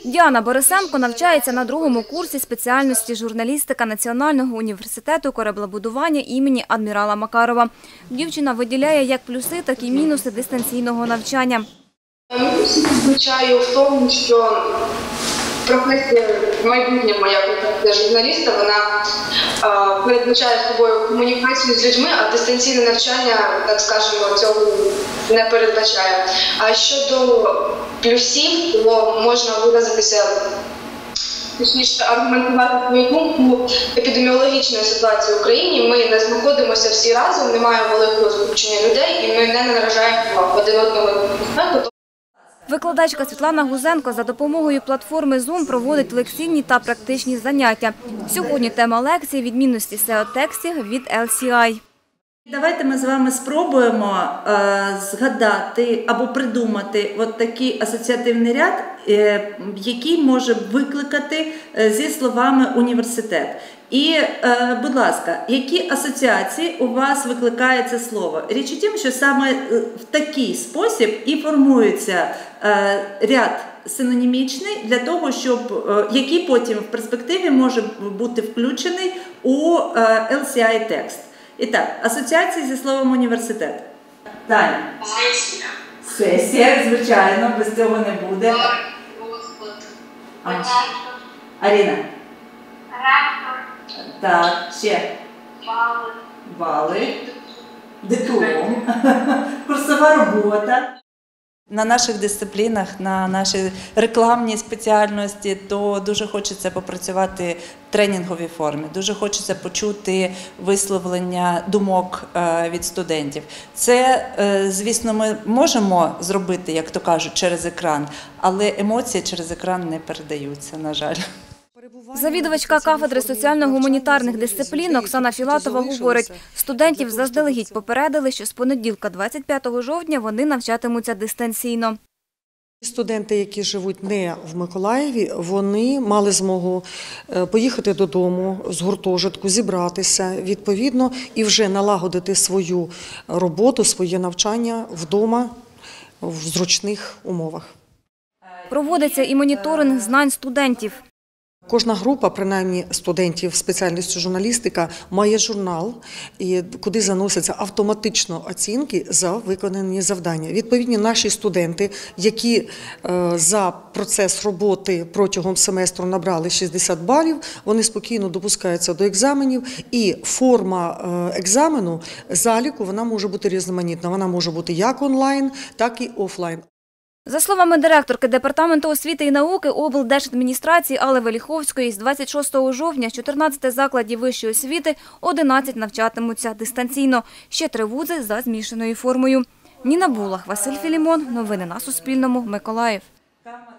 Діана Борисенко навчається на другому курсі спеціальності журналістика Національного університету кораблебудування імені адмірала Макарова. Дівчина виділяє як плюси, так і мінуси дистанційного навчання. Мінуси відзначаю в тому, що професія майбутнього як журналіста, вона передбачає собою комунікацію з людьми, а дистанційне навчання, так скажемо, цього не передбачає. А щодо плюсів, то можна виразитися, точніше аргументувати свою думку епідеміологічної ситуації в Україні. Ми не знаходимося всі разом, немає великого скупчення людей і ми не наражаємо один одного безпеку. Викладачка Світлана Гузенко за допомогою платформи Zoom проводить лекційні та практичні заняття. Сьогодні тема лекції – відмінності SEO-текстів від LCI. Давайте ми з вами спробуємо згадати або придумати от такий асоціативний ряд, який може викликати зі словами «університет». І, будь ласка, які асоціації у вас викликає це слово? Річ у тім, що саме в такий спосіб і формується ряд синонімічний для того, який потім в перспективі може бути включений у LCI-текст. І так, асоціації зі словом «університет». Таня. Сесія. Сесія, звичайно, без цього не буде. Аріна. Ректор. Так, ще. Бали. Бали. Диплом. Курсова робота. На наших дисциплінах, на нашій рекламній спеціальності, то дуже хочеться попрацювати в тренінговій формі, дуже хочеться почути висловлення думок від студентів. Це, звісно, ми можемо зробити, як то кажуть, через екран, але емоції через екран не передаються, на жаль. Завідувачка кафедри соціально-гуманітарних дисциплін Оксана Філатова говорить, студентів заздалегідь попередили, що з понеділка 25 жовтня вони навчатимуться дистанційно. Студенти, які живуть не в Миколаєві, вони мали змогу поїхати додому з гуртожитку, зібратися відповідно і вже налагодити свою роботу, своє навчання вдома в зручних умовах. Проводиться і моніторинг знань студентів. Кожна група, принаймні студентів спеціальності журналістика, має журнал, куди заносяться автоматично оцінки за виконані завдання. Відповідні наші студенти, які за процес роботи протягом семестру набрали 60 балів, вони спокійно допускаються до екзаменів, і форма екзамену, заліку, вона може бути різноманітна. Вона може бути як онлайн, так і офлайн. За словами директорки Департаменту освіти і науки облдержадміністрації Алли Веліховської, з 26 жовтня з 14 закладів вищої освіти 11 навчатимуться дистанційно. Ще 3 вузи за змішаною формою. Ніна Булах, Василь Філімон. Новини на Суспільному. Миколаїв.